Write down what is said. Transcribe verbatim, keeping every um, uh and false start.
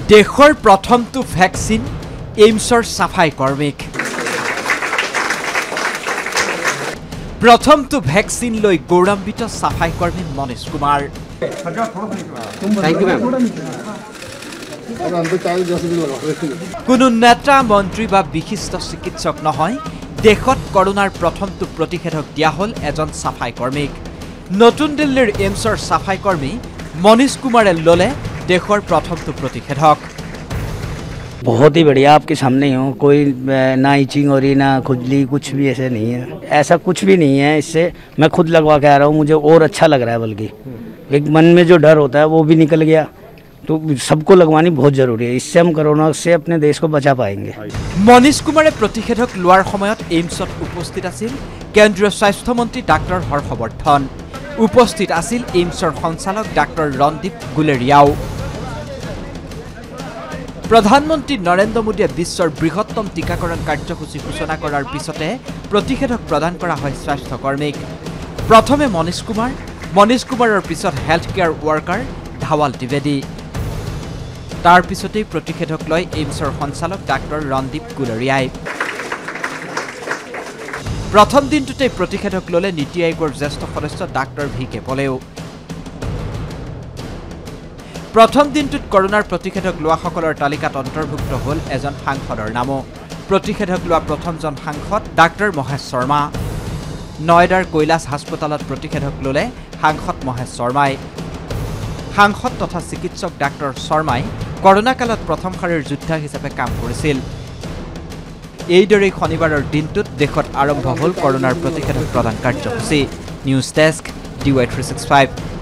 দেশৰ প্ৰথমটো ভ্যাকচিন এইমছৰ সাফাই কৰ্মীক প্ৰথমটো ভ্যাকচিন লৈ গৌৰৱান্বিত সাফাই কৰ্মী মনীষ কুমাৰ কোনো নেতা মন্ত্ৰী বা বিশিষ্ট চিকিৎসক নহয় দেশত কৰোনাৰ প্ৰথমটো প্ৰতিষেধক দিয়া হল এজন সাফাই কৰ্মীক নতুন দিল্লীৰ এইমছৰ সাফাই কৰ্মী मनीष कुमार लोले देशर प्रथम तो प्रतिषेधक बहुत ही बढ़िया आपके सामने ही हो कोई ना इचिंग हो रही ना खुजली कुछ भी ऐसे नहीं है ऐसा कुछ भी नहीं है इससे मैं खुद लगवा के आ रहा हूँ मुझे और अच्छा लग रहा है बल्कि एक मन में जो डर होता है वो भी निकल गया तो सबको लगवानी बहुत जरूरी है इससे हम कोरोना से अपने देश को बचा पाएंगे मनीष कुमारे प्रतिषेधक लोৱাৰ সময়ত এইমছত উপস্থিত আছিল কেন্দ্ৰীয় স্বাস্থ্য মন্ত্ৰী ডাক্তৰ হৰ্ষবৰ্ধন उपस्थित आसिल एम्सर संचालक डाक्टर रणदीप गुलेरियाओ प्रधानमंत्री नरेंद्र मोदी विश्वर बृहत्तम टीकाकरण कार्यसूची घोषणा करार पिछते प्रतिषेधक प्रदान करा है स्वास्थ्यकर्मीक प्रथमे मनीष कुमार मनीष कुमारर पिছত health care worker Dhawal Trivedi तार पिछते प्रतिषेधक लय एम्सर संचालक डाक्टर रणदीप गुलेरियाई प्रथम दिनटुते प्रतिषेधक लले नीति आयोगर ज्येष्ठ सदस्य डाक्टर भि के पलेओ प्रथम दिनटुत करोनार प्रतिषेधक लोৱাসকলৰ तालिकात अंतर्भुक्त हल एजन सांसदर नामो प्रतिषेधक लोৱা प्रथमजन सांसद डाक्टर महेश शर्मा नयडार কৈলাশ हास्पताলত प्रतिषेधक लले सांसद महेश शर्माई सांसद तथा चिकित्सक डाक्टर शर्माई करोना काলত प्रथम शारीर योद्धा हिसापे काम কৰিছিল এইদৰে শনিবাৰৰ দিনটোত দেশত আৰম্ভ হল কৰোনাৰ প্ৰতিষেধক প্ৰদান কাৰ্যসূচী news desk D Y three sixty five